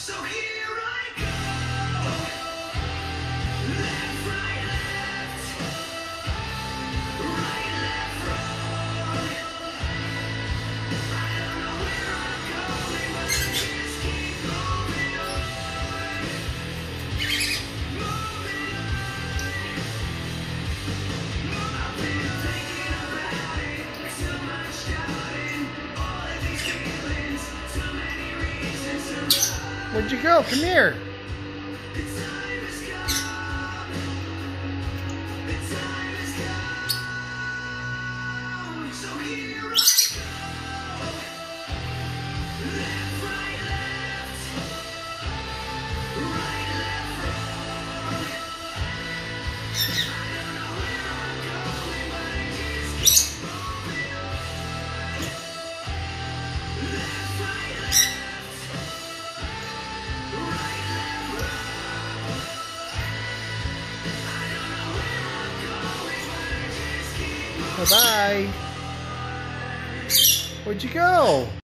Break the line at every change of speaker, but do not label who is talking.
So here I go. Left, right, left. Right, left, wrong. I don't know where I'm going, but I just keep moving on. Moving on. I've been thinking about it. Too much doubting. All of these feelings. Too many reasons to run.
Where'd you go? Come here.
The time has come. The time has come. So here I go. Left, right, left. Right, left, wrong. I don't know where I'm going, but I just keep moving on. Left, right, left. Right, left, wrong. I don't know where I'm going, but I just keep moving.
Bye-bye. Where'd you go?